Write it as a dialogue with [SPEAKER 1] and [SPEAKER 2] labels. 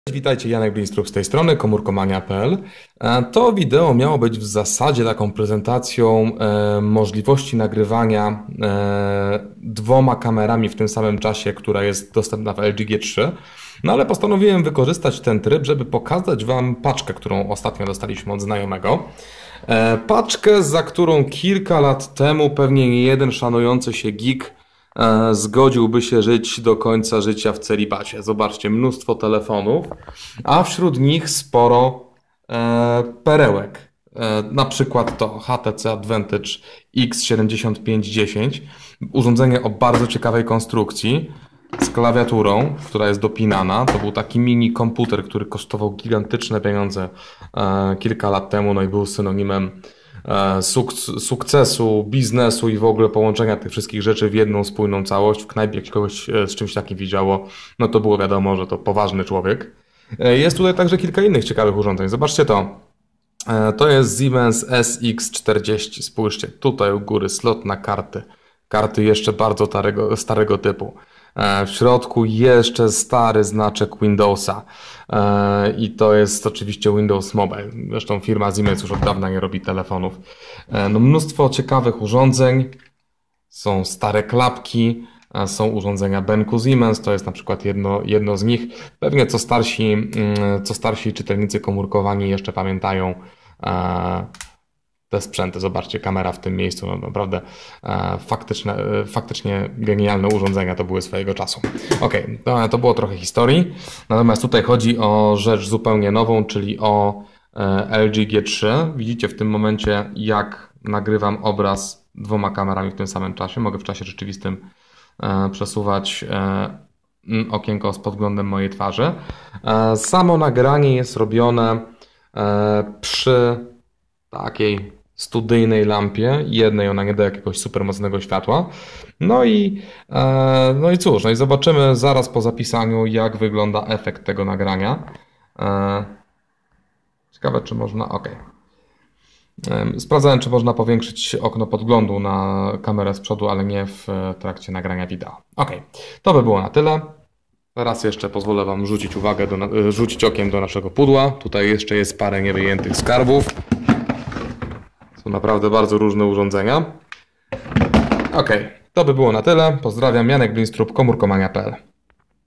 [SPEAKER 1] Witajcie, Janek Blinstrup z tej strony, komórkomania.pl. To wideo miało być w zasadzie taką prezentacją możliwości nagrywania dwoma kamerami w tym samym czasie, która jest dostępna w LG G3. No ale postanowiłem wykorzystać ten tryb, żeby pokazać Wam paczkę, którą ostatnio dostaliśmy od znajomego. Paczkę, za którą kilka lat temu pewnie nie jeden szanujący się geek zgodziłby się żyć do końca życia w celibacie. Zobaczcie, mnóstwo telefonów, a wśród nich sporo perełek. Na przykład to HTC Advantage X7510, urządzenie o bardzo ciekawej konstrukcji, z klawiaturą, która jest dopinana. To był taki mini komputer, który kosztował gigantyczne pieniądze kilka lat temu, no i był synonimem sukcesu, biznesu i w ogóle połączenia tych wszystkich rzeczy w jedną spójną całość. W knajpie jak kogoś z czymś takim widziało, no to było wiadomo, że to poważny człowiek. Jest tutaj także kilka innych ciekawych urządzeń. Zobaczcie to. To jest Siemens SX40. Spójrzcie, tutaj u góry slot na karty. Karty jeszcze bardzo starego typu. W środku jeszcze stary znaczek Windowsa i to jest oczywiście Windows Mobile. Zresztą firma Siemens już od dawna nie robi telefonów. No, mnóstwo ciekawych urządzeń, są stare klapki, są urządzenia Benku Siemens, to jest na przykład jedno z nich. Pewnie co starsi czytelnicy komórkowani jeszcze pamiętają te sprzęty. Zobaczcie, kamera w tym miejscu, no naprawdę faktycznie genialne urządzenia to były swojego czasu. Ok, to było trochę historii, natomiast tutaj chodzi o rzecz zupełnie nową, czyli o LG G3. Widzicie w tym momencie, jak nagrywam obraz dwoma kamerami w tym samym czasie. Mogę w czasie rzeczywistym przesuwać okienko z podglądem mojej twarzy. Samo nagranie jest robione przy takiej studyjnej lampie, jednej, ona nie da jakiegoś super mocnego światła. No i cóż, no i zobaczymy zaraz po zapisaniu, jak wygląda efekt tego nagrania. Ciekawe, czy można... Ok. Sprawdzałem, czy można powiększyć okno podglądu na kamerę z przodu, ale nie w trakcie nagrania wideo. Ok, to by było na tyle. Teraz jeszcze pozwolę Wam rzucić okiem do naszego pudła. Tutaj jeszcze jest parę niewyjętych skarbów. Są naprawdę bardzo różne urządzenia. Ok, to by było na tyle. Pozdrawiam, Janek Blinstrup, komórkomania.pl.